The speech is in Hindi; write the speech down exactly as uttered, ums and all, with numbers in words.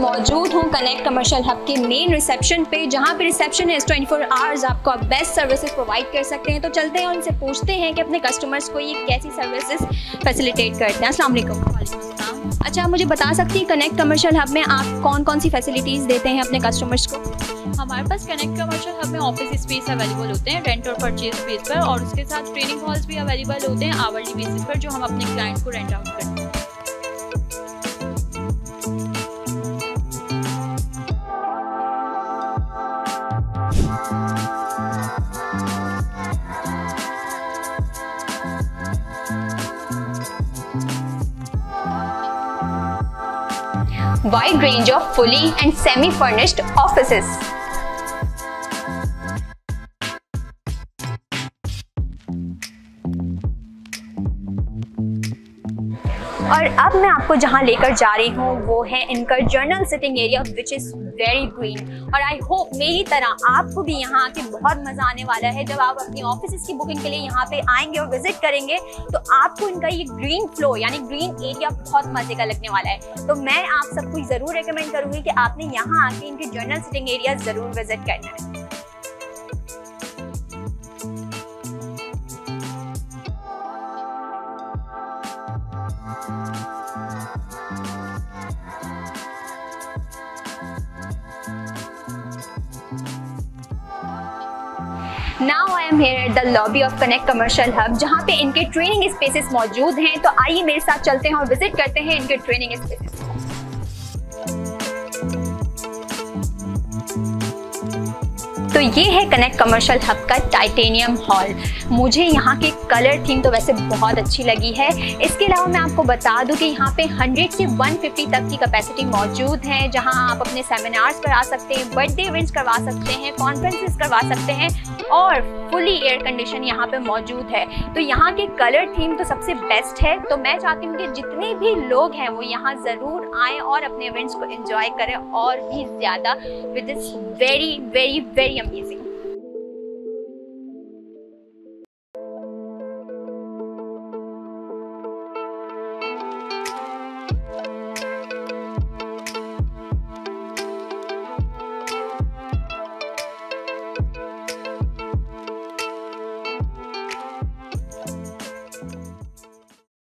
मौजूद हूँ कनेक्ट कमर्शियल हब के मेन रिसेप्शन पे, जहाँ पे रिसेप्शन है ट्वेंटी फोर आवर्स आपको आप बेस्ट सर्विसेज प्रोवाइड कर सकते हैं। तो चलते हैं उनसे पूछते हैं कि अपने कस्टमर्स को ये कैसी सर्विसेज फैसिलिटेट करते हैं। अस्सलाम वालेकुम। अच्छा, मुझे बता सकती हैं कनेक्ट कमर्शियल हब में आप कौन कौन सी फैसिलिटीज़ देते हैं अपने कस्टमर्स को? हमारे पास कनेक्ट कमर्शियल हब में ऑफिस स्पेस अवेलेबल होते हैं रेंट और परचेज बेस पर, और उसके साथ ट्रेनिंग हॉल्स भी अवेलेबल होते हैं आवरली बेसिस पर, जो हम अपने क्लाइंट्स को रेंट आउट करते हैं। Wide range of fully and semi-furnished offices. और अब मैं आपको जहां लेकर जा रही हूं वो है इनका general sitting area which is very green. और आई होप मेरी तरह आपको भी यहाँ आके बहुत मज़ा आने वाला है। जब आप अपनी ऑफिस की बुकिंग के लिए यहाँ पे आएंगे और विजिट करेंगे तो आपको इनका ये ग्रीन फ्लो यानी ग्रीन एरिया बहुत मज़े का लगने वाला है। तो मैं आप सबको ज़रूर रिकमेंड करूँगी कि आपने यहाँ आके इनके जर्नल सिटिंग एरिया ज़रूर विजिट करना है। Now I am here at the lobby of Connect Commercial Hub, जहाँ पे इनके ट्रेनिंग स्पेसेस मौजूद हैं। तो आइए मेरे साथ चलते हैं और विजिट करते हैं इनके ट्रेनिंग स्पेसेस। तो ये है कनेक्ट कमर्शियल हब का टाइटेनियम हॉल। मुझे यहाँ की कलर थीम तो वैसे बहुत अच्छी लगी है। इसके अलावा मैं आपको बता दूँ कि यहाँ पे हंड्रेड से वन फिफ्टी तक की कैपेसिटी मौजूद है, जहाँ आप अपने सेमिनार्स करा सकते हैं, बर्थडे इवेंट्स करवा सकते हैं, कॉन्फ्रेंसेस करवा सकते हैं, और फुली एयर कंडीशन यहाँ पे मौजूद है। तो यहाँ की कलर थीम तो सबसे बेस्ट है। तो मैं चाहती हूँ कि जितने भी लोग हैं वो यहाँ ज़रूर आएँ और अपने इवेंट्स को एंजॉय करें और भी ज़्यादा with this very very very amazing.